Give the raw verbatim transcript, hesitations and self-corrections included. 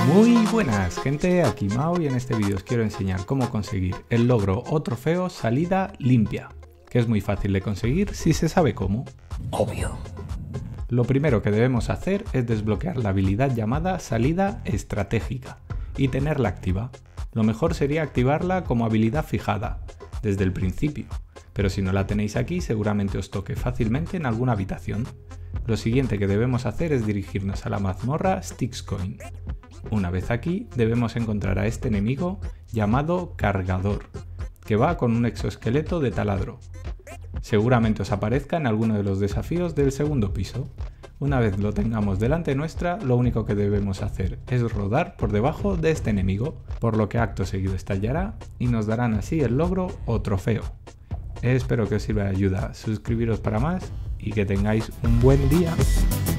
Muy buenas gente, aquí Mao y en este vídeo os quiero enseñar cómo conseguir el logro o trofeo salida limpia, que es muy fácil de conseguir si se sabe cómo. Obvio. Lo primero que debemos hacer es desbloquear la habilidad llamada salida estratégica y tenerla activa. Lo mejor sería activarla como habilidad fijada, desde el principio, pero si no la tenéis aquí seguramente os toque fácilmente en alguna habitación. Lo siguiente que debemos hacer es dirigirnos a la mazmorra Styxcoin. Una vez aquí debemos encontrar a este enemigo llamado Cargador, que va con un exoesqueleto de taladro. Seguramente os aparezca en alguno de los desafíos del segundo piso. Una vez lo tengamos delante nuestra, lo único que debemos hacer es rodar por debajo de este enemigo, por lo que acto seguido estallará y nos darán así el logro o trofeo. Espero que os sirva de ayuda, suscribiros para más y que tengáis un buen día.